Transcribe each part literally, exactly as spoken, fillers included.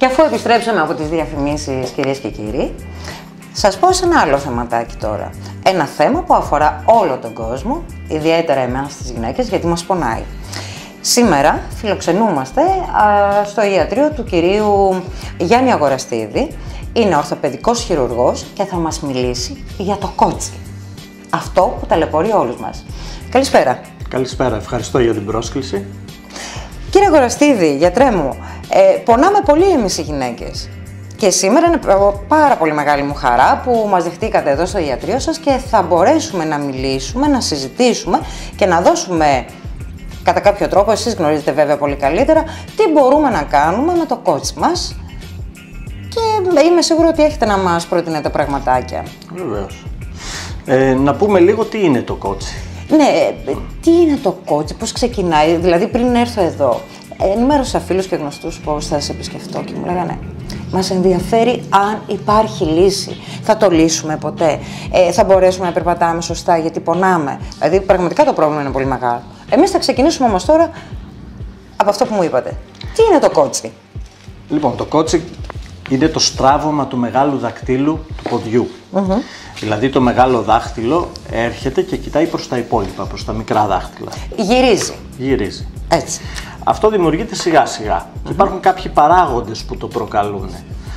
Και αφού επιστρέψαμε από τις διαφημίσεις, κυρίες και κύριοι, σας πω σε ένα άλλο θεματάκι τώρα. Ένα θέμα που αφορά όλο τον κόσμο, ιδιαίτερα εμάς τις γυναίκες, γιατί μας πονάει. Σήμερα φιλοξενούμαστε α, στο ιατρείο του κυρίου Γιάννη Αγοραστίδη. Είναι ορθοπαιδικός χειρουργός και θα μας μιλήσει για το κότσι. Αυτό που ταλαιπωρεί όλους μας. Καλησπέρα. Καλησπέρα, ευχαριστώ για την πρόσκληση. Κύριε Αγοραστίδη, γιατρέ μου, ε, πονάμε πολύ εμείς οι γυναίκες. Και σήμερα είναι πάρα πολύ μεγάλη μου χαρά που μας δεχτήκατε εδώ στο ιατρείο σας και θα μπορέσουμε να μιλήσουμε, να συζητήσουμε και να δώσουμε κατά κάποιο τρόπο, εσείς γνωρίζετε βέβαια πολύ καλύτερα, τι μπορούμε να κάνουμε με το κότσι μας και είμαι σίγουρη ότι έχετε να μας προτείνετε πραγματάκια. Βεβαίως. Ε, να πούμε λίγο τι είναι το κότσι. Ναι, τι είναι το κότσι, πώς ξεκινάει, δηλαδή πριν έρθω εδώ, ενημέρωσα φίλους και γνωστούς πώς θα σε επισκεφτώ και μου λέγανε μας ενδιαφέρει αν υπάρχει λύση, θα το λύσουμε ποτέ, ε, θα μπορέσουμε να περπατάμε σωστά γιατί πονάμε, δηλαδή πραγματικά το πρόβλημα είναι πολύ μεγάλο. Εμείς θα ξεκινήσουμε όμως τώρα από αυτό που μου είπατε. Τι είναι το κότσι? Λοιπόν, το κότσι είναι το στράβωμα του μεγάλου δακτύλου του ποδιού. Mm-hmm. Δηλαδή το μεγάλο δάχτυλο έρχεται και κοιτάει προς τα υπόλοιπα, προς τα μικρά δάχτυλα. Γυρίζει. Γυρίζει. Έτσι. Αυτό δημιουργείται σιγά σιγά. Mm-hmm. Και υπάρχουν κάποιοι παράγοντες που το προκαλούν.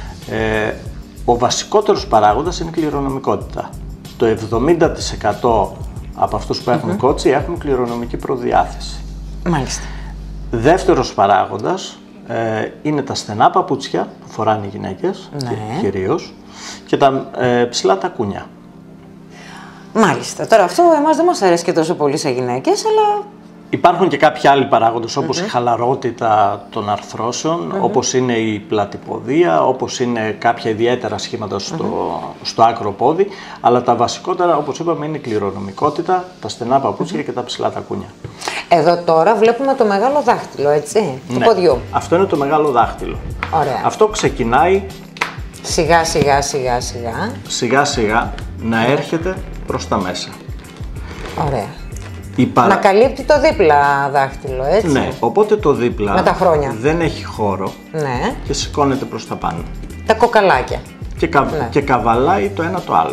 Ε, ο βασικότερος παράγοντας είναι η κληρονομικότητα. Το εβδομήντα τοις εκατό από αυτούς που έχουν mm-hmm. κότσι έχουν κληρονομική προδιάθεση. Μάλιστα. Δεύτερος παράγοντας ε, είναι τα στενά παπούτσια που φοράνε οι γυναίκες, ναι. και, κυρίως, και τα ε, ψηλά τακούνια. Μάλιστα. Τώρα αυτό εμάς δεν μας αρέσει και τόσο πολύ σε γυναίκες, αλλά... Υπάρχουν και κάποιοι άλλοι παράγοντες, όπως mm-hmm. η χαλαρότητα των αρθρώσεων, mm-hmm. όπως είναι η πλατυποδία, όπως είναι κάποια ιδιαίτερα σχήματα στο, mm-hmm. στο άκρο πόδι, αλλά τα βασικότερα, όπως είπαμε, είναι η κληρονομικότητα, τα στενά παπούτσια mm-hmm. και τα ψηλά τακούνια. Εδώ τώρα βλέπουμε το μεγάλο δάχτυλο, έτσι, του ναι. ποδιού. Αυτό είναι το μεγάλο δάχτυλο. Ωραία. Αυτό ξεκινάει σιγά σιγά σιγά σιγά σιγά σιγά να mm-hmm. έρχεται προς τα μέσα. Ωραία. Παρα... Να καλύπτει το δίπλα δάχτυλο, έτσι. Ναι, οπότε το δίπλα με τα χρόνια. Δεν έχει χώρο ναι. και σηκώνεται προς τα πάνω. Τα κοκαλάκια. Και, κα... ναι. και καβαλάει το ένα το άλλο.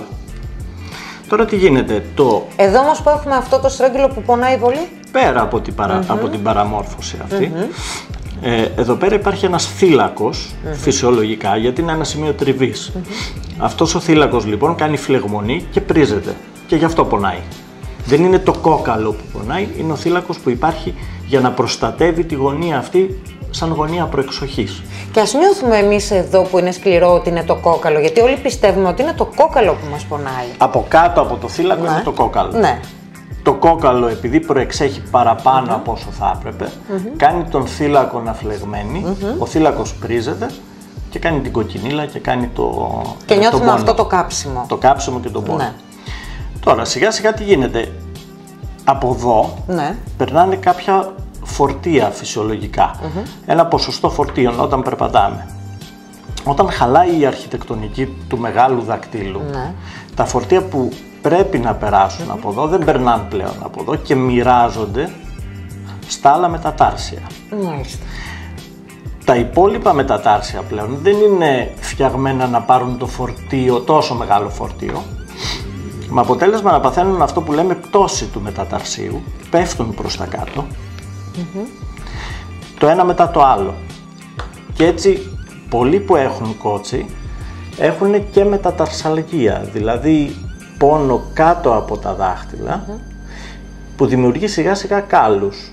Τώρα τι γίνεται, το... Εδώ όμως που έχουμε αυτό το στρόγγυλο που πονάει πολύ. Πέρα από την, παρα... mm-hmm. από την παραμόρφωση αυτή, mm-hmm. ε, εδώ πέρα υπάρχει ένας θύλακος, mm-hmm. φυσιολογικά, γιατί είναι ένα σημείο τριβής. Mm-hmm. Αυτός ο θύλακος λοιπόν κάνει φλεγμονή και πρίζεται και γι' αυτό πονάει. Δεν είναι το κόκαλο που πονάει, είναι ο θύλακος που υπάρχει για να προστατεύει τη γωνία αυτή σαν γωνία προεξοχής. Και ας νιώθουμε εμείς εδώ που είναι σκληρό ότι είναι το κόκαλο, γιατί όλοι πιστεύουμε ότι είναι το κόκαλο που μας πονάει. Από κάτω από το θύλακο ναι. είναι το κόκαλο. Ναι. Το κόκαλο, επειδή προεξέχει παραπάνω mm-hmm. από όσο θα έπρεπε, mm-hmm. κάνει τον θύλακο να φλεγμένει, mm-hmm. ο θύλακος πρίζεται και κάνει την κοκκινίλα και κάνει το Και νιώθουμε τον αυτό το κάψιμο. Το κάψιμο και τον πόνο. Ναι. Τώρα σιγά σιγά τι γίνεται, από εδώ ναι. περνάνε κάποια φορτία φυσιολογικά, mm-hmm. ένα ποσοστό φορτίων όταν περπατάμε. Όταν χαλάει η αρχιτεκτονική του μεγάλου δακτύλου, ναι. τα φορτία που πρέπει να περάσουν mm-hmm. από εδώ δεν περνάνε πλέον από εδώ και μοιράζονται στα άλλα μετατάρσια. Μάλιστα. Τα υπόλοιπα μετατάρσια πλέον δεν είναι φτιαγμένα να πάρουν το φορτίο, τόσο μεγάλο φορτίο, με αποτέλεσμα να παθαίνουν αυτό που λέμε πτώση του μεταταρσίου, πέφτουν προς τα κάτω, mm-hmm. το ένα μετά το άλλο. Και έτσι πολλοί που έχουν κότσι έχουν και μεταταρσαλγία, δηλαδή πόνο κάτω από τα δάχτυλα, mm-hmm. που δημιουργεί σιγά σιγά κάλους.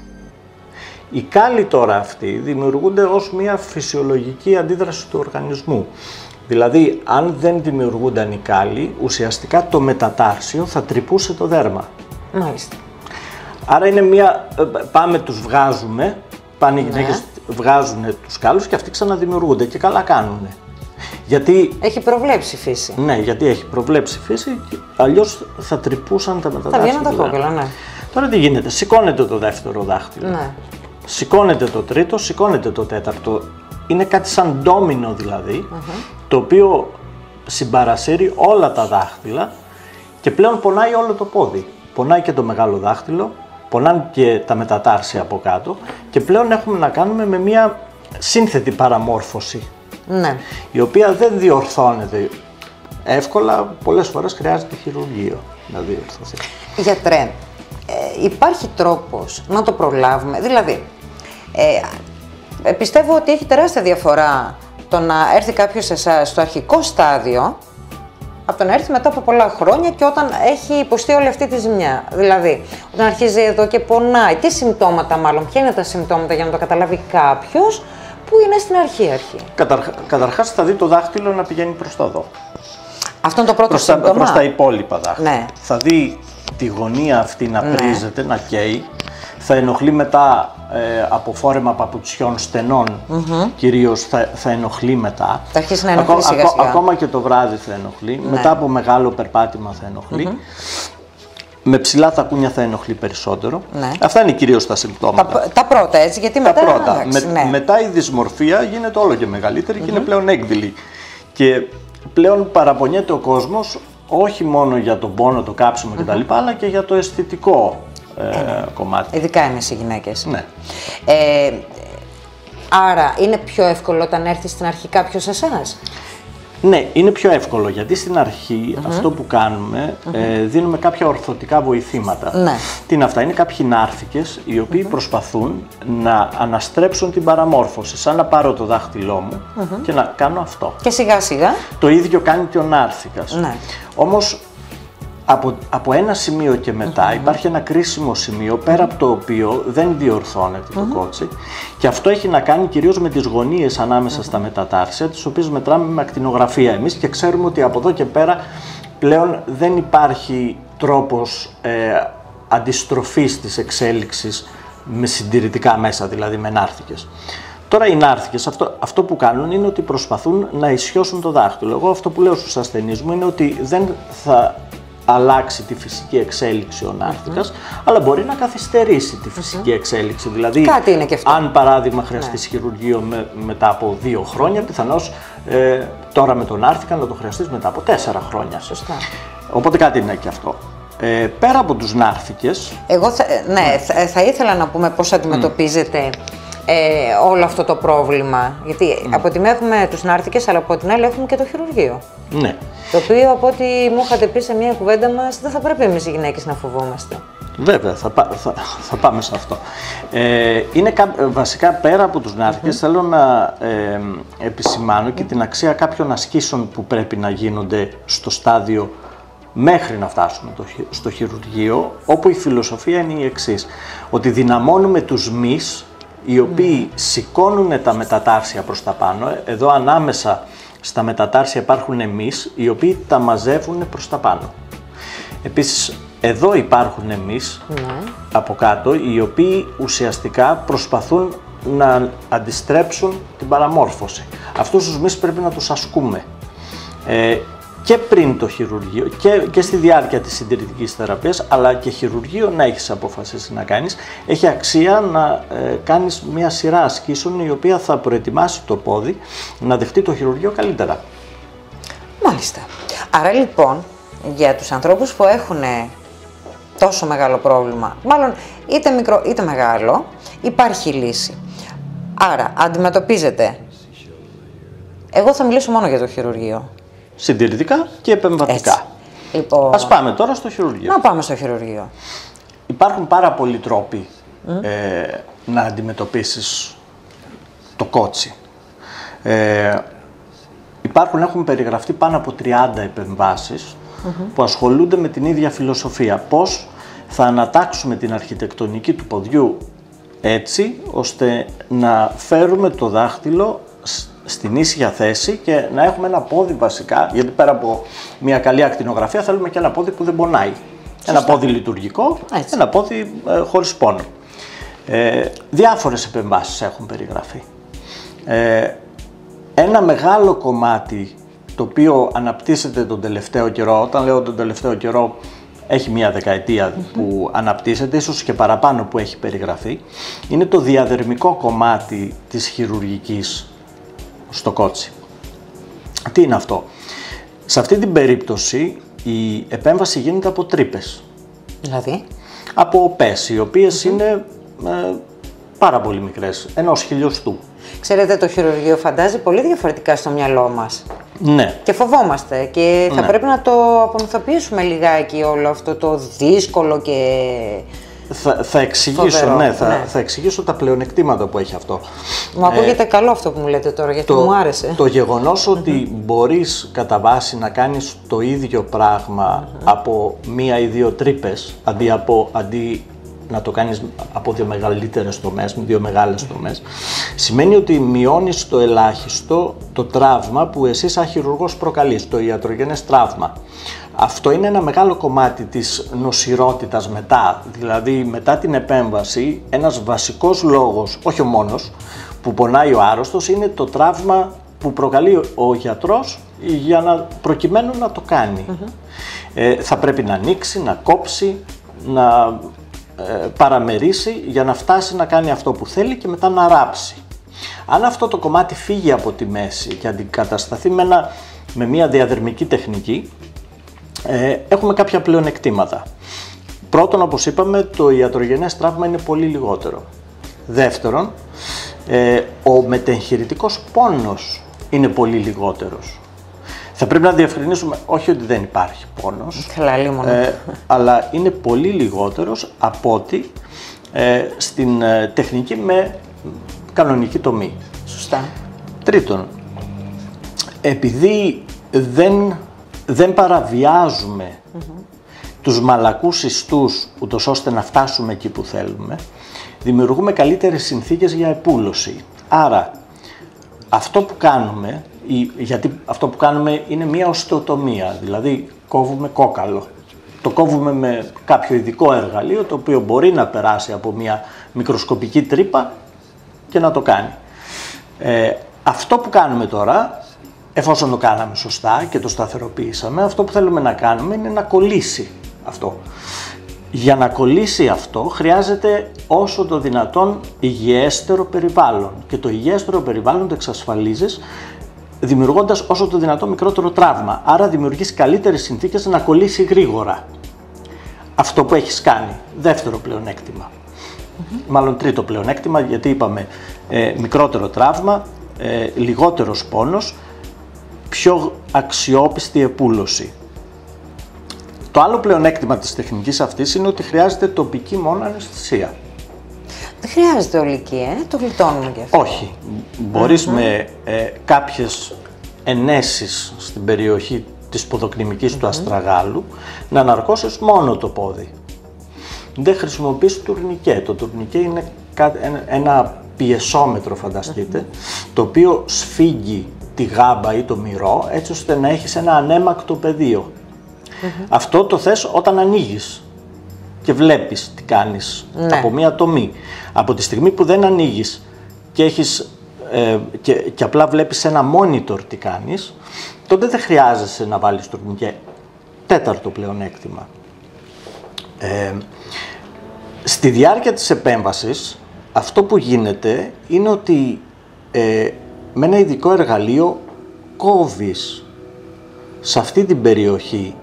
Οι κάλοι τώρα αυτοί δημιουργούνται ως μια φυσιολογική αντίδραση του οργανισμού. Δηλαδή, αν δεν δημιουργούνταν οι κάλοι, ουσιαστικά το μετατάρσιο θα τρυπούσε το δέρμα. Μάλιστα. Άρα είναι μια... πάμε τους βγάζουμε, πάνε οι γυναίκες, ναι. βγάζουν τους κάλους και αυτοί ξαναδημιουργούνται και καλά κάνουν. Γιατί... Έχει προβλέψει φύση. Ναι, γιατί έχει προβλέψει φύση, αλλιώς θα τρυπούσαν τα μετατάρσια. Θα βγαίνουν τα κόκκαλα, ναι. Τώρα τι γίνεται, σηκώνεται το δεύτερο δάχτυλο. Ναι. Σηκώνεται το τρίτο, σηκώνεται το τέταρτο. Είναι κάτι σαν ντόμινο δηλαδή, uh-huh. το οποίο συμπαρασύρει όλα τα δάχτυλα και πλέον πονάει όλο το πόδι. Πονάει και το μεγάλο δάχτυλο, πονάνε και τα μετατάρσια από κάτω και πλέον έχουμε να κάνουμε με μια σύνθετη παραμόρφωση Ναι. Η οποία δεν διορθώνεται εύκολα, πολλές φορές χρειάζεται χειρουργείο να διορθωθεί. Γιατρέ, ε, υπάρχει τρόπος να το προλάβουμε, δηλαδή, ε, πιστεύω ότι έχει τεράστια διαφορά το να έρθει κάποιος σε εσάς στο αρχικό στάδιο, από το να έρθει μετά από πολλά χρόνια και όταν έχει υποστεί όλη αυτή τη ζημιά. Δηλαδή, όταν αρχίζει εδώ και πονάει, τι συμπτώματα μάλλον, ποια είναι τα συμπτώματα για να το καταλάβει κάποιος που είναι στην αρχή αρχή. Καταρχά, καταρχάς θα δει το δάχτυλο να πηγαίνει προς τα εδώ. Αυτό είναι το πρώτο προς σύμπτωμα. τα, προς τα υπόλοιπα δάχτυλα. Ναι. Θα δει τη γωνία αυτή να Ναι. πρίζεται, να καίει. Θα ενοχλεί μετά ε, από φόρεμα παπουτσιών στενών, mm-hmm. κυρίως θα, θα ενοχλεί μετά. Θα αρχίσει να ενοχλεί Ακό, σιγά ακό, σιγά. Ακόμα και το βράδυ θα ενοχλεί. Ναι. Μετά από μεγάλο περπάτημα θα ενοχλεί. Mm-hmm. Με ψηλά τακούνια θα ενοχλεί περισσότερο. Ναι. Αυτά είναι κυρίως τα συμπτώματα. Τα, τα πρώτα έτσι, γιατί Τα μετά... πρώτα. Εντάξει, με, ναι. Μετά η δυσμορφία γίνεται όλο και μεγαλύτερη mm-hmm. και είναι πλέον έκδηλη. Και πλέον παραπονιέται ο κόσμος όχι μόνο για τον πόνο, το κάψιμο mm-hmm. κτλ. Αλλά και για το αισθητικό ε, ε, κομμάτι. Ειδικά εμείς οι γυναίκες. Ναι. Ε, άρα είναι πιο εύκολο όταν έρθει στην αρχή κάποιος σε εσάς. Ναι, είναι πιο εύκολο γιατί στην αρχή mm-hmm. αυτό που κάνουμε mm-hmm. ε, δίνουμε κάποια ορθωτικά βοηθήματα. Ναι. Τι είναι αυτά, είναι κάποιοι νάρθηκες οι οποίοι mm-hmm. προσπαθούν να αναστρέψουν την παραμόρφωση. Σαν να πάρω το δάχτυλό μου mm-hmm. και να κάνω αυτό. Και σιγά σιγά. Το ίδιο κάνει και ο νάρθηκας. Ναι. Όμως από, από ένα σημείο και μετά mm-hmm. υπάρχει ένα κρίσιμο σημείο πέρα από το οποίο δεν διορθώνεται mm-hmm. το κότσι και αυτό έχει να κάνει κυρίως με τις γωνίες ανάμεσα mm-hmm. στα μετατάρσια, τις οποίες μετράμε με ακτινογραφία εμείς και ξέρουμε ότι από εδώ και πέρα πλέον δεν υπάρχει τρόπος ε, αντιστροφής της εξέλιξης με συντηρητικά μέσα, δηλαδή με νάρθηκες. Τώρα οι νάρθηκες αυτό, αυτό που κάνουν είναι ότι προσπαθούν να ισιώσουν το δάχτυλο. Εγώ αυτό που λέω στους ασθενείς μου είναι ότι δεν θα αλλάξει τη φυσική εξέλιξη ο νάρθηκας, mm-hmm. αλλά μπορεί να καθυστερήσει τη φυσική mm-hmm. εξέλιξη. Δηλαδή, κάτι είναι και αυτό. Αν παράδειγμα χρειαστεί ναι. χειρουργείο με, μετά από δύο χρόνια, πιθανώς ε, τώρα με τον νάρθηκα να το χρειαστείς μετά από τέσσερα χρόνια. Σωστά. Οπότε κάτι είναι και αυτό. Ε, πέρα από τους νάρθηκες... Εγώ θα, ναι, θα, θα ήθελα να πούμε πώς αντιμετωπίζετε mm. ε, όλο αυτό το πρόβλημα. Γιατί mm. από τη μία έχουμε τους νάρθηκες, αλλά από την άλλη έχουμε και το χειρουργείο. Ναι. Το οποίο, από ό,τι μου είχατε πει σε μια κουβέντα μας, δεν θα πρέπει εμείς οι γυναίκες να φοβόμαστε. Βέβαια, θα, θα, θα πάμε σε αυτό. Ε, είναι βασικά πέρα από τους νάρθηκες, mm-hmm. θέλω να ε, επισημάνω mm-hmm. και την αξία κάποιων ασκήσεων που πρέπει να γίνονται στο στάδιο μέχρι να φτάσουμε το, στο χειρουργείο, όπου η φιλοσοφία είναι η εξής, ότι δυναμώνουμε τους μυς, οι οποίοι mm. σηκώνουν τα μετατάρσια προς τα πάνω. Εδώ ανάμεσα στα μετατάρσια υπάρχουν μυς, οι οποίοι τα μαζεύουν προς τα πάνω. Επίσης, εδώ υπάρχουν μυς mm. από κάτω, οι οποίοι ουσιαστικά προσπαθούν να αντιστρέψουν την παραμόρφωση. Αυτούς τους μυς πρέπει να τους ασκούμε. Ε, και πριν το χειρουργείο και, και στη διάρκεια της συντηρητικής θεραπείας, αλλά και χειρουργείο να έχεις αποφασίσει να κάνεις, έχει αξία να ε, κάνεις μια σειρά ασκήσεων η οποία θα προετοιμάσει το πόδι να δεχτεί το χειρουργείο καλύτερα. Μάλιστα. Άρα λοιπόν, για τους ανθρώπους που έχουν τόσο μεγάλο πρόβλημα, μάλλον είτε μικρό είτε μεγάλο, υπάρχει λύση. Άρα αντιμετωπίζετε, εγώ θα μιλήσω μόνο για το χειρουργείο. Συντηρητικά και επεμβατικά. Λοιπόν, ας πάμε τώρα στο χειρουργείο. Να πάμε στο χειρουργείο. Υπάρχουν πάρα πολλοί τρόποι mm. ε, να αντιμετωπίσεις το κότσι. Ε, υπάρχουν, έχουν περιγραφτεί πάνω από τριάντα επεμβάσεις mm-hmm. που ασχολούνται με την ίδια φιλοσοφία. Πώς θα ανατάξουμε την αρχιτεκτονική του ποδιού έτσι, ώστε να φέρουμε το δάχτυλο στην ίσια θέση και να έχουμε ένα πόδι βασικά, γιατί πέρα από μια καλή ακτινογραφία θέλουμε και ένα πόδι που δεν πονάει. Σωστά. Ένα πόδι λειτουργικό, έτσι. Ένα πόδι ε, χωρίς πόνο. Ε, διάφορες επεμβάσεις έχουν περιγραφεί. Ε, ένα μεγάλο κομμάτι το οποίο αναπτύσσεται τον τελευταίο καιρό, όταν λέω τον τελευταίο καιρό έχει μια δεκαετία mm-hmm. που αναπτύσσεται, ίσως και παραπάνω που έχει περιγραφεί, είναι το διαδερμικό κομμάτι της χειρουργικής στο κότσι. Τι είναι αυτό? Σε αυτή την περίπτωση η επέμβαση γίνεται από τρύπες. Δηλαδή? Από οπές, οι οποίες mm-hmm. είναι ε, πάρα πολύ μικρές, ενός χιλιοστού. Ξέρετε, το χειρουργείο φαντάζει πολύ διαφορετικά στο μυαλό μας. Ναι. Και φοβόμαστε και θα Ναι. πρέπει να το απομυθοποιήσουμε λιγάκι όλο αυτό το δύσκολο και... Θα, θα, εξηγήσω, φοβερό, ναι, θα, ναι. θα εξηγήσω τα πλεονεκτήματα που έχει αυτό. Μου ακούγεται ε, καλό αυτό που μου λέτε τώρα, γιατί το, μου άρεσε. Το γεγονός ότι μπορείς κατά βάση να κάνεις το ίδιο πράγμα mm-hmm. από μία ή δύο τρύπες, αντί, από, αντί να το κάνεις από δύο μεγαλύτερες τομές, με δύο μεγάλες τομές, σημαίνει ότι μειώνεις το ελάχιστο το τραύμα που εσύ σαν χειρουργός προκαλείς, το ιατρογενές τραύμα. Αυτό είναι ένα μεγάλο κομμάτι της νοσηρότητας μετά, δηλαδή μετά την επέμβαση, ένας βασικός λόγος, όχι ο μόνος, που πονάει ο άρρωστος είναι το τραύμα που προκαλεί ο γιατρός για να, προκειμένου να το κάνει. Mm-hmm. Ε, θα πρέπει να ανοίξει, να κόψει, να ε, παραμερίσει για να φτάσει να κάνει αυτό που θέλει και μετά να ράψει. Αν αυτό το κομμάτι φύγει από τη μέση και αντικατασταθεί με, ένα, με μια διαδερμική τεχνική, Ε, έχουμε κάποια πλεονεκτήματα. Πρώτον, όπως είπαμε, το ιατρογενές τραύμα είναι πολύ λιγότερο. Δεύτερον, ε, ο μετεγχειρητικός πόνος είναι πολύ λιγότερος. Θα πρέπει να διευκρινίσουμε, όχι ότι δεν υπάρχει πόνος, ε, αλλά είναι πολύ λιγότερος από ότι ε, στην ε, τεχνική με κανονική τομή. Σωστά. Τρίτον, επειδή δεν δεν παραβιάζουμε mm-hmm. τους μαλακούς ιστούς ούτως ώστε να φτάσουμε εκεί που θέλουμε, δημιουργούμε καλύτερες συνθήκες για επούλωση. Άρα, αυτό που κάνουμε, γιατί αυτό που κάνουμε είναι μια οστεοτομία, δηλαδή κόβουμε κόκαλο. Το κόβουμε με κάποιο ειδικό εργαλείο, το οποίο μπορεί να περάσει από μια μικροσκοπική τρύπα και να το κάνει. Ε, αυτό που κάνουμε τώρα, εφόσον το κάναμε σωστά και το σταθεροποιήσαμε, αυτό που θέλουμε να κάνουμε είναι να κολλήσει αυτό. Για να κολλήσει αυτό χρειάζεται όσο το δυνατόν υγιέστερο περιβάλλον και το υγιέστερο περιβάλλον το εξασφαλίζεις δημιουργώντας όσο το δυνατόν μικρότερο τραύμα. Άρα δημιουργείς καλύτερες συνθήκες να κολλήσει γρήγορα αυτό που έχεις κάνει. Δεύτερο πλεονέκτημα. Mm-hmm. Μάλλον τρίτο πλεονέκτημα, γιατί είπαμε ε, μικρότερο τραύμα, ε, λιγότερος πόνος, πιο αξιόπιστη επούλωση. Το άλλο πλεονέκτημα της τεχνικής αυτής είναι ότι χρειάζεται τοπική μόνο αναισθησία. Δεν χρειάζεται ολική, ε? Το γλιτώνουμε και αυτό. Όχι. Μπορείς mm-hmm. με ε, κάποιες ενέσεις στην περιοχή της ποδοκνημικής mm-hmm. του αστραγάλου να αναρκώσεις μόνο το πόδι. Δεν χρησιμοποιείς τουρνικέ. Το τουρνικέ είναι ένα πιεσόμετρο, φανταστείτε, mm-hmm. το οποίο σφίγγει τη γάμπα ή το μυρό, έτσι ώστε να έχεις ένα ανέμακτο πεδίο. Mm-hmm. Αυτό το θες όταν ανοίγεις και βλέπεις τι κάνεις ναι. από μία τομή. Από τη στιγμή που δεν ανοίγεις και, έχεις, ε, και, και απλά βλέπεις ένα monitor τι κάνεις, τότε δεν χρειάζεσαι να βάλεις τουρνικέ. Τέταρτο πλεονέκτημα. Ε, στη διάρκεια της επέμβασης, αυτό που γίνεται είναι ότι ε, με ένα ειδικό εργαλείο κόβεις σε αυτή την περιοχή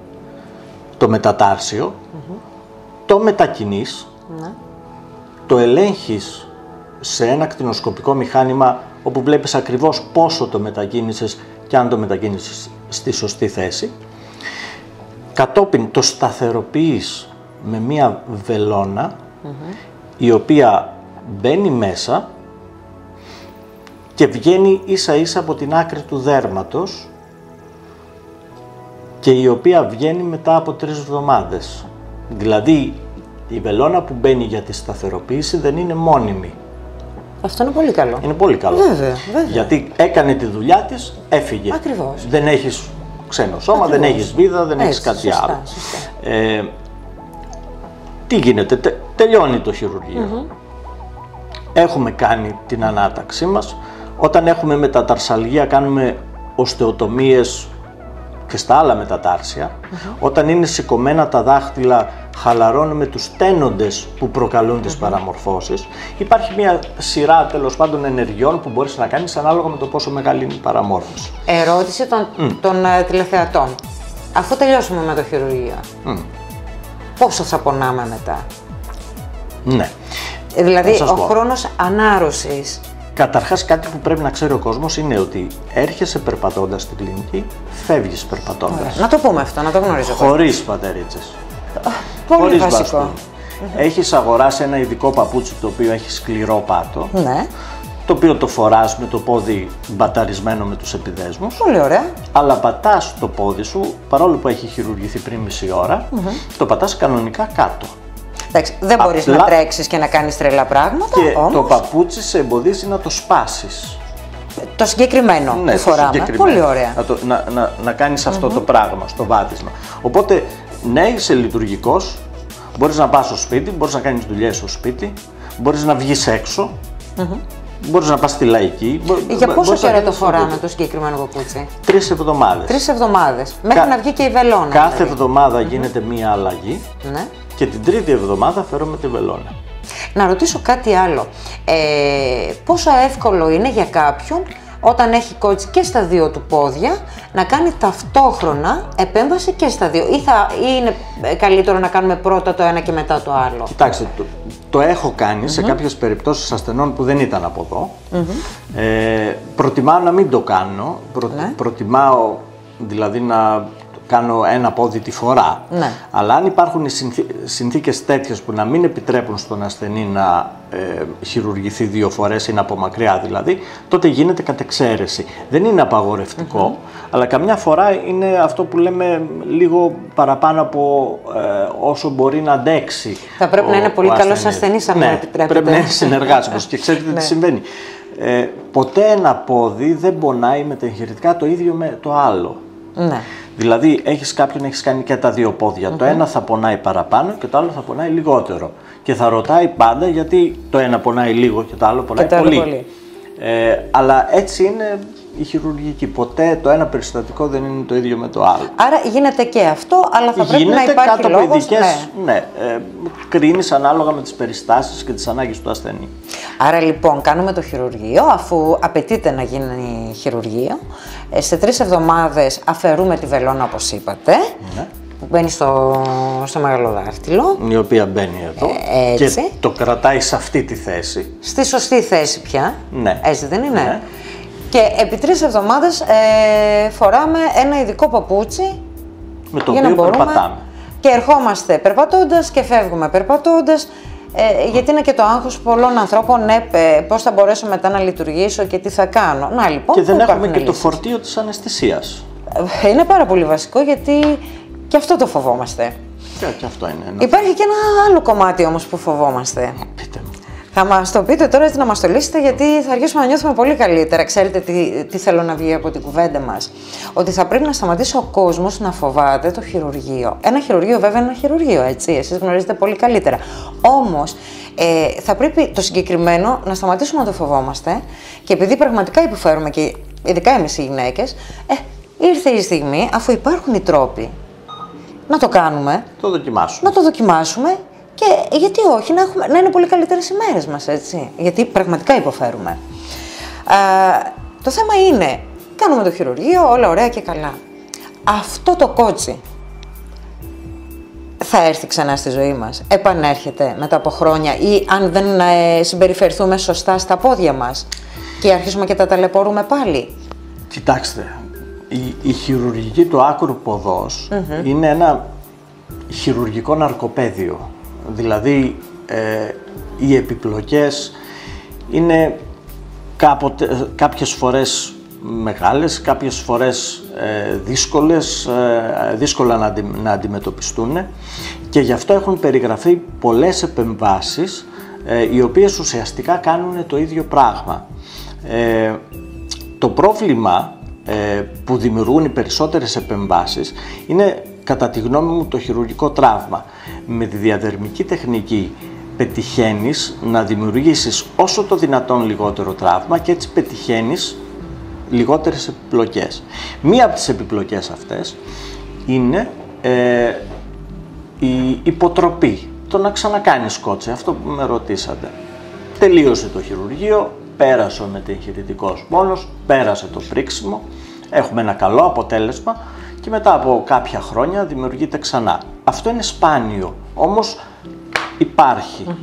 το μετατάρσιο, mm-hmm. το μετακινείς, mm-hmm. το ελέγχεις σε ένα κτηνοσκοπικό μηχάνημα όπου βλέπεις ακριβώς πόσο το μετακίνησες και αν το μετακίνησες στη σωστή θέση. Κατόπιν το σταθεροποιείς με μία βελόνα mm-hmm. η οποία μπαίνει μέσα και βγαίνει ίσα ίσα από την άκρη του δέρματος και η οποία βγαίνει μετά από τρεις εβδομάδες. Δηλαδή η βελόνα που μπαίνει για τη σταθεροποίηση δεν είναι μόνιμη. Αυτό είναι πολύ καλό. Είναι πολύ καλό. Βέβαια, βέβαια. Γιατί έκανε τη δουλειά της, έφυγε. Ακριβώς. Δεν έχεις ξένο σώμα, Ακριβώς. δεν έχεις βίδα, δεν έχεις κάτι σωστά, άλλο. Σωστά. Ε, τι γίνεται, τε, τελειώνει το χειρουργείο. Mm-hmm. Έχουμε κάνει την ανάταξή μας. Όταν έχουμε μεταταρσαλγία κάνουμε οστεοτομίες και στα άλλα μετατάρσια. Mm-hmm. Όταν είναι σηκωμένα τα δάχτυλα χαλαρώνουμε τους τένοντες που προκαλούν mm-hmm. τις παραμορφώσεις. Υπάρχει μια σειρά τέλος πάντων ενεργειών που μπορείς να κάνεις ανάλογα με το πόσο μεγάλη είναι η παραμόρφωση. Ερώτηση των, mm. των uh, τηλεθεατών. Αφού τελειώσουμε με το χειρουργείο, mm. πόσο θα πονάμε μετά? Ναι. Δηλαδή, ο χρόνος ανάρρωσης. Καταρχάς, κάτι που πρέπει να ξέρει ο κόσμος είναι ότι έρχεσαι περπατώντας στην κλινική, φεύγεις περπατώντας. Ωραία. Να το πούμε αυτό, να το γνωρίζω. Χωρίς πατερίτσες. Πολύ Χωρίς βασικό. μπαστούν. Mm-hmm. Έχεις αγοράσει ένα ειδικό παπούτσι το οποίο έχει σκληρό πάτο. Ναι. Το οποίο το φοράς με το πόδι μπαταρισμένο με τους επιδέσμους. Πολύ ωραία. Αλλά πατάς το πόδι σου, παρόλο που έχει χειρουργηθεί πριν μισή ώρα, mm-hmm. το πατάς κανονικά κάτω. Εντάξει, δεν μπορείς Απλά... να τρέξεις και να κάνεις τρελά πράγματα, και όμως... το παπούτσι σε εμποδίζει να το σπάσεις. Το συγκεκριμένο ναι, που φοράμε. Συγκεκριμένο. Πολύ ωραία. Να, το, να, να, να κάνεις αυτό mm-hmm. το πράγμα στο βάτισμα. Οπότε, ναι, είσαι λειτουργικός, μπορείς να πας στο σπίτι, μπορείς να κάνεις δουλειές στο σπίτι, μπορείς να βγεις έξω, mm-hmm. μπορείς να πας στη λαϊκή. Για πόσο καιρό το φοράμε το συγκεκριμένο παπούτσι? Τρεις εβδομάδες. Τρεις εβδομάδες. Μέχρι Κα... να βγει και η βελόνα. Κάθε δηλαδή. εβδομάδα mm-hmm. γίνεται μία αλλαγή ναι. και την τρίτη εβδομάδα φέρουμε τη βελόνα. Να ρωτήσω κάτι άλλο. Ε, πόσο εύκολο είναι για κάποιον όταν έχει κότσι και στα δύο του πόδια να κάνει ταυτόχρονα επέμβαση και στα δύο, ή, θα, ή είναι καλύτερο να κάνουμε πρώτα το ένα και μετά το άλλο? Κοιτάξτε, το, το έχω κάνει mm-hmm. σε κάποιες περιπτώσεις ασθενών που δεν ήταν από εδώ. Mm-hmm. ε, προτιμάω να μην το κάνω, Προ, ναι. προτιμάω δηλαδή να κάνω ένα πόδι τη φορά. Ναι. Αλλά αν υπάρχουν οι συνθή, συνθήκες τέτοιες που να μην επιτρέπουν στον ασθενή να ε, χειρουργηθεί δύο φορές, είναι από μακριά δηλαδή, τότε γίνεται κατ' εξαίρεση. Δεν είναι απαγορευτικό, mm-hmm. αλλά καμιά φορά είναι αυτό που λέμε λίγο παραπάνω από ε, όσο μπορεί να αντέξει. Θα πρέπει ο, να είναι πολύ καλός ασθενής, αν ναι, μου επιτρέπετε. Πρέπει να είναι συνεργάσιμος και ξέρετε τι συμβαίνει. Ε, ποτέ ένα πόδι δεν πονάει μετεγχειρητικά το ίδιο με το άλλο. Ναι. Δηλαδή, έχεις κάποιον, έχεις κάνει και τα δύο πόδια. Mm-hmm. Το ένα θα πονάει παραπάνω και το άλλο θα πονάει λιγότερο. Και θα ρωτάει πάντα γιατί το ένα πονάει λίγο και το άλλο πονάει και πολύ. πολύ. Ε, αλλά έτσι είναι η χειρουργική. Ποτέ το ένα περιστατικό δεν είναι το ίδιο με το άλλο. Άρα γίνεται και αυτό, αλλά θα πρέπει γίνεται να υπάρχει κάτω λόγος. Από ειδικές, ναι, ναι ε, κρίνεις ανάλογα με τις περιστάσεις και τις ανάγκες του ασθενή. Άρα λοιπόν κάνουμε το χειρουργείο, αφού απαιτείται να γίνει χειρουργείο. Σε τρεις εβδομάδες αφαιρούμε τη βελόνα, όπως είπατε, ναι. που μπαίνει στο, στο μεγαλοδάχτυλο. Η οποία μπαίνει εδώ ε, και το κρατάει σε αυτή τη θέση. Στη σωστή θέση πια, ναι. έτσι δεν είναι? Ναι. Και επί τρεις εβδομάδες ε, φοράμε ένα ειδικό παπούτσι με το για οποίο να μπορούμε, περπατάμε. Και ερχόμαστε περπατώντας και φεύγουμε περπατώντας. Ε, γιατί είναι και το άγχος πολλών ανθρώπων, ναι, πώς θα μπορέσω μετά να λειτουργήσω και τι θα κάνω. Να, λοιπόν, και δεν έχουμε και λύσεις. Το φορτίο της αναισθησίας. Ε, είναι πάρα πολύ βασικό, γιατί και αυτό το φοβόμαστε. Και, και αυτό είναι ένα... Υπάρχει και ένα άλλο κομμάτι όμως που φοβόμαστε. Πείτε μου. Θα μας το πείτε τώρα, έτσι να μας το λύσετε, γιατί θα αρχίσουμε να νιώθουμε πολύ καλύτερα. Ξέρετε τι, τι θέλω να βγει από την κουβέντα μας? Ότι θα πρέπει να σταματήσει ο κόσμος να φοβάται το χειρουργείο. Ένα χειρουργείο βέβαια είναι ένα χειρουργείο, έτσι, εσείς γνωρίζετε πολύ καλύτερα. Όμως ε, θα πρέπει το συγκεκριμένο να σταματήσουμε να το φοβόμαστε, και επειδή πραγματικά υποφέρουμε, και ειδικά εμείς οι γυναίκες, ε, ήρθε η στιγμή, αφού υπάρχουν οι τρόποι, να το κάνουμε, το δοκιμάσουμε. να το δοκιμάσουμε. Και γιατί όχι, να, έχουμε, να είναι πολύ καλύτερες οι μέρες μας, έτσι, γιατί πραγματικά υποφέρουμε. Α, το θέμα είναι, κάνουμε το χειρουργείο, όλα ωραία και καλά. Αυτό το κότσι θα έρθει ξανά στη ζωή μας, επανέρχεται μετά από χρόνια, ή αν δεν ε, συμπεριφερθούμε σωστά στα πόδια μας και αρχίσουμε και τα ταλαιπωρούμε πάλι? Κοιτάξτε, η, η χειρουργική του άκρου ποδός mm-hmm. είναι ένα χειρουργικό ναρκοπαίδιο. Δηλαδή, ε, οι επιπλοκές είναι κάποτε, κάποιες φορές μεγάλες, κάποιες φορές ε, δύσκολες, ε, δύσκολα να, αντι, να αντιμετωπιστούν, και γι' αυτό έχουν περιγραφεί πολλές επεμβάσεις ε, οι οποίες ουσιαστικά κάνουν το ίδιο πράγμα. Ε, το πρόβλημα ε, που δημιουργούν οι περισσότερες επεμβάσεις είναι, κατά τη γνώμη μου, το χειρουργικό τραύμα. Με τη διαδερμική τεχνική πετυχαίνεις να δημιουργήσεις όσο το δυνατόν λιγότερο τραύμα, και έτσι πετυχαίνεις λιγότερες επιπλοκές. Μία από τις επιπλοκές αυτές είναι ε, η υποτροπή, το να ξανακάνεις κότσι, αυτό που με ρωτήσατε. Τελείωσε το χειρουργείο, πέρασε ο μετεγχειρητικός πόνος, πέρασε το πρίξιμο, έχουμε ένα καλό αποτέλεσμα, και μετά από κάποια χρόνια δημιουργείται ξανά. Αυτό είναι σπάνιο, όμως υπάρχει. Mm-hmm.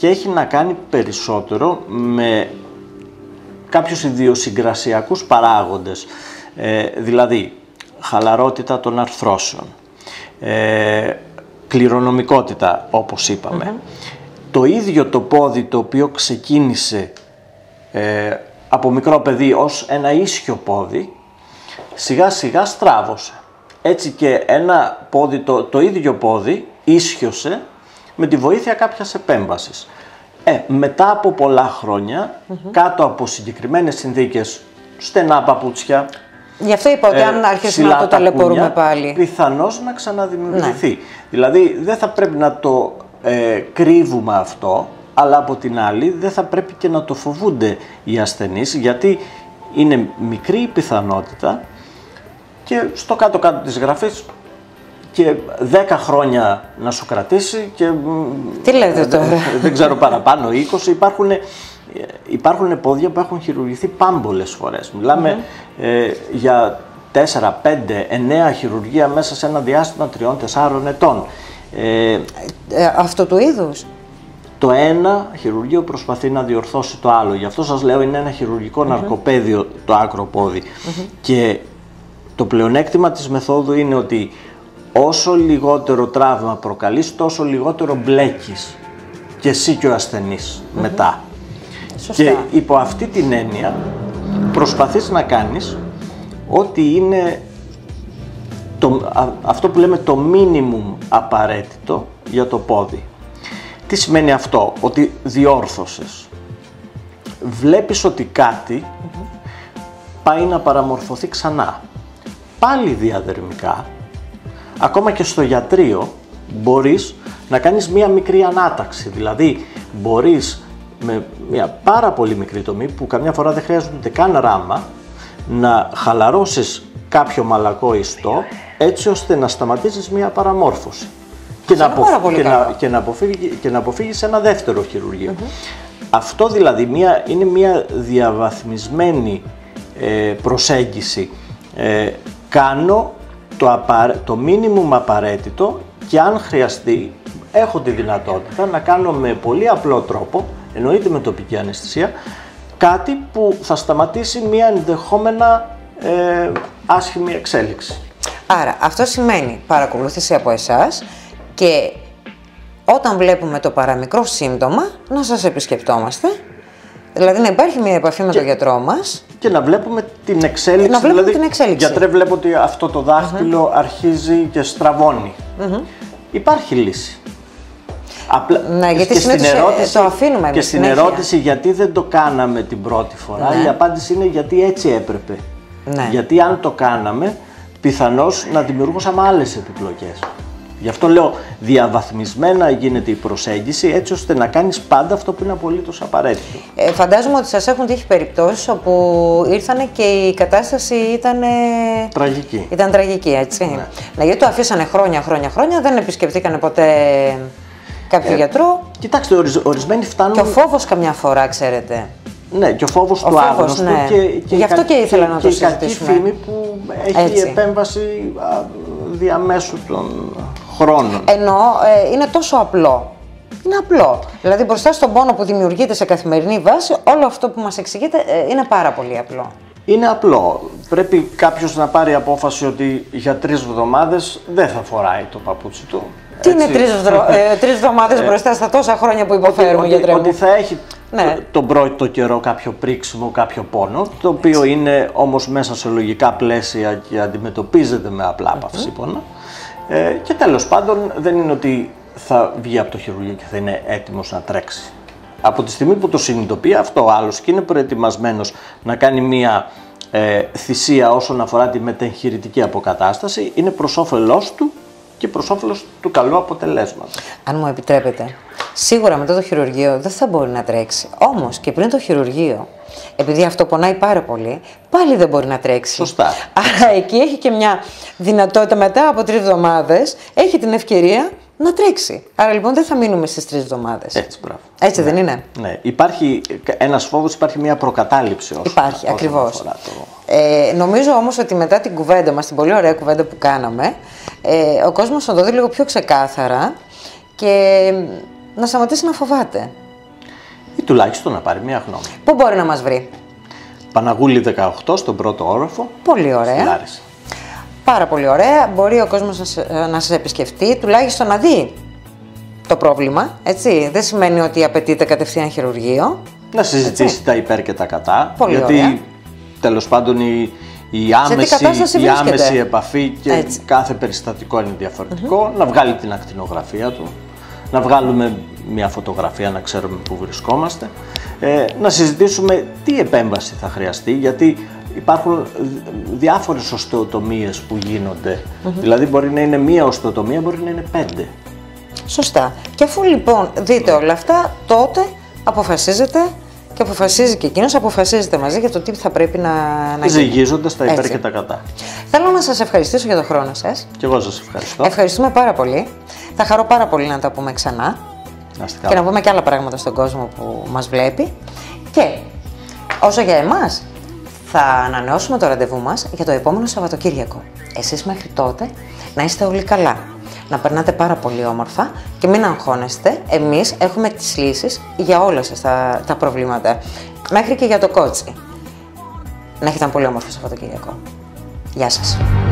και έχει να κάνει περισσότερο με κάποιους ιδιοσυγκρασιακούς παράγοντες, ε, δηλαδή χαλαρότητα των αρθρώσεων, ε, κληρονομικότητα όπως είπαμε. Mm-hmm. Το ίδιο το πόδι το οποίο ξεκίνησε ε, από μικρό παιδί ως ένα ίσιο πόδι, σιγά σιγά στράβωσε. Έτσι και ένα πόδι, το, το ίδιο πόδι ίσιοσε με τη βοήθεια κάποιας επέμβασης. Ε, μετά από πολλά χρόνια, mm-hmm. κάτω από συγκεκριμένες συνθήκες, στενά παπούτσια, γι' αυτό είπα ότι ε, αν αρχίσουμε να το ταλαιπωρούμε πάλι, πιθανώς να ξαναδημιουργηθεί. Ναι. Δηλαδή δεν θα πρέπει να το ε, κρύβουμε αυτό, αλλά από την άλλη δεν θα πρέπει και να το φοβούνται οι ασθενείς, γιατί είναι μικρή η πιθανότητα και στο κάτω-κάτω της γραφής και δέκα χρόνια να σου κρατήσει και τι λέτε τώρα, δεν, δεν ξέρω παραπάνω, είκοσι. Υπάρχουν, υπάρχουν πόδια που έχουν χειρουργηθεί πάμπολες φορές. Μιλάμε mm-hmm. ε, για τέσσερα, πέντε, εννέα χειρουργία μέσα σε ένα διάστημα τριών τεσσάρων ετών. Ε, ε, αυτό του είδους. Το ένα χειρουργείο προσπαθεί να διορθώσει το άλλο. Γι' αυτό σας λέω είναι ένα χειρουργικό mm-hmm. ναρκοπαίδιο το άκρο πόδι. Mm-hmm. Και το πλεονέκτημα της μεθόδου είναι ότι όσο λιγότερο τραύμα προκαλείς, τόσο λιγότερο μπλέκεις και εσύ και ο ασθενής mm-hmm. μετά. Σωστά. Και υπό αυτή την έννοια προσπαθείς να κάνεις ό,τι είναι το, α, αυτό που λέμε το minimum απαραίτητο για το πόδι. Τι σημαίνει αυτό? Ότι διόρθωσες. Βλέπεις ότι κάτι mm-hmm. πάει να παραμορφωθεί ξανά. Πάλι διαδερμικά, ακόμα και στο γιατρείο μπορείς να κάνεις μία μικρή ανάταξη. Δηλαδή μπορείς με μία πάρα πολύ μικρή τομή που καμιά φορά δεν χρειάζονται καν ράμα να χαλαρώσεις κάποιο μαλακό ιστό έτσι ώστε να σταματήσεις μία παραμόρφωση και να, αποφ... και, να... Και, να αποφύγει... και να αποφύγεις ένα δεύτερο χειρουργείο. Mm-hmm. Αυτό δηλαδή μία... είναι μία διαβαθμισμένη ε, προσέγγιση. Ε, κάνω το, απα... το minimum απαραίτητο και αν χρειαστεί έχω τη δυνατότητα να κάνω με πολύ απλό τρόπο, εννοείται με τοπική αναισθησία, κάτι που θα σταματήσει μία ενδεχόμενα ε, άσχημη εξέλιξη. Άρα αυτό σημαίνει παρακολούθηση από εσάς και όταν βλέπουμε το παραμικρό σύμπτωμα να σας επισκεπτόμαστε, δηλαδή να υπάρχει μια επαφή με και, τον γιατρό μας και να βλέπουμε την εξέλιξη. Να βλέπουμε δηλαδή, την εξέλιξη. Γιατρέ, βλέπω ότι αυτό το δάχτυλο uh-huh. αρχίζει και στραβώνει. Uh-huh. Υπάρχει λύση. Απλά, ναι, γιατί και στην ερώτηση, το αφήνουμε και στην συνέχεια. ερώτηση γιατί δεν το κάναμε την πρώτη φορά, ναι. η απάντηση είναι γιατί έτσι έπρεπε. Ναι. Γιατί αν το κάναμε, πιθανώς να δημιουργούσαμε άλλες επιπλοκές. Γι' αυτό λέω διαβαθμισμένα γίνεται η προσέγγιση έτσι ώστε να κάνεις πάντα αυτό που είναι απολύτως απαραίτητο. Ε, φαντάζομαι ότι σας έχουν τύχει περιπτώσεις όπου ήρθανε και η κατάσταση ήταν τραγική. Ήταν τραγική, έτσι. Ναι. Ναι, γιατί το αφήσανε χρόνια, χρόνια, χρόνια, δεν επισκεφτήκανε ποτέ κάποιο ε, γιατρό. Κοιτάξτε, ορι, ορισμένοι φτάνουν... Και ο φόβος καμιά φορά, ξέρετε. Ναι, και ο φόβος ο του φόβος, άγνωστου ναι. και, και, γι' αυτό και ήθελα και, να και το συζητήσουμε. Και η κακή φήμη που έχει έτσι. επέμβαση α, διαμέσου των χρόνων. Ενώ ε, είναι τόσο απλό. Είναι απλό. Δηλαδή μπροστά στον πόνο που δημιουργείται σε καθημερινή βάση, όλο αυτό που μας εξηγείτε ε, είναι πάρα πολύ απλό. Είναι απλό. Πρέπει κάποιος να πάρει απόφαση ότι για τρεις εβδομάδες δεν θα φοράει το παπούτσι του. Τι έτσι. είναι τρεις, βδρο... ε, τρεις εβδομάδες ε, μπροστά στα τόσα χρόνια που υποφέρουμε, γιατρέ μου? Ότι θα έχει ναι. τον πρώτο καιρό κάποιο πρίξιμο, κάποιο πόνο, το οποίο έτσι. είναι όμως μέσα σε λογικά πλαίσια και αντιμετωπίζεται με απλά παυσίπονα. Mm-hmm. Ε, και τέλος πάντων δεν είναι ότι θα βγει από το χειρουργείο και θα είναι έτοιμος να τρέξει. Από τη στιγμή που το συνειδητοποιεί αυτό ο άλλος και είναι προετοιμασμένος να κάνει μία ε, θυσία όσον αφορά τη μετεγχειρητική αποκατάσταση, είναι προς όφελός του και προς όφελος του καλού αποτελέσματος. Αν μου επιτρέπετε, σίγουρα μετά το χειρουργείο δεν θα μπορεί να τρέξει. Όμως και πριν το χειρουργείο, επειδή αυτό πονάει πάρα πολύ, πάλι δεν μπορεί να τρέξει. Σωστά. Άρα εκεί έχει και μια δυνατότητα μετά από τρεις εβδομάδες, έχει την ευκαιρία να τρέξει. Άρα λοιπόν δεν θα μείνουμε στις τρεις εβδομάδες. Έτσι, μπράβο. Έτσι ναι. δεν είναι? Ναι. Υπάρχει ένας φόβος, υπάρχει μια προκατάληψη όσο υπάρχει, όσο ακριβώς. Το... Ε, νομίζω όμως ότι μετά την κουβέντα μας, την πολύ ωραία κουβέντα που κάναμε, ε, ο κόσμος θα το δει λίγο πιο ξεκάθαρα και να σταματήσει να φοβάται. τουλάχιστον να πάρει μια γνώμη. Πού μπορεί να μας βρει? Παναγούλη δεκαοκτώ, στον πρώτο όροφο. Πολύ ωραία. Στη Λάρισα. Πάρα πολύ ωραία. Μπορεί ο κόσμος να, σε, να σας επισκεφτεί, τουλάχιστον να δει το πρόβλημα, έτσι. Δεν σημαίνει ότι απαιτείται κατευθείαν χειρουργείο. Να συζητήσει έτσι τα υπέρ και τα κατά. Πολύ γιατί ωραία. τέλος πάντων η, η, άμεση, η άμεση επαφή και έτσι. κάθε περιστατικό είναι διαφορετικό. Mm-hmm. Να βγάλει την ακτινογραφία του, να βγάλουμε μια φωτογραφία να ξέρουμε πού βρισκόμαστε. Ε, να συζητήσουμε τι επέμβαση θα χρειαστεί, γιατί υπάρχουν διάφορες οστεοτομίες που γίνονται. Mm-hmm. Δηλαδή μπορεί να είναι μία οστεοτομία, μπορεί να είναι πέντε. Σωστά. Και αφού λοιπόν δείτε όλα αυτά, τότε αποφασίζετε και αποφασίζει και εκείνος, αποφασίζετε μαζί για το τι θα πρέπει να, να γίνει. Ζυγίζοντας τα υπέρ και τα κατά. Θέλω να σας ευχαριστήσω για τον χρόνο σας. Και εγώ σας ευχαριστώ. Ευχαριστούμε πάρα πολύ. Θα χαρώ πάρα πολύ να τα πούμε ξανά. Να και να πούμε και άλλα πράγματα στον κόσμο που μας βλέπει. Και όσο για εμάς, θα ανανεώσουμε το ραντεβού μας για το επόμενο Σαββατοκύριακο. Εσείς μέχρι τότε να είστε όλοι καλά, να περνάτε πάρα πολύ όμορφα και μην αγχώνεστε. Εμείς έχουμε τις λύσεις για όλα σας τα, τα προβλήματα, μέχρι και για το κότσι. Να έχετε ένα πολύ όμορφο Σαββατοκύριακο. Γεια σας.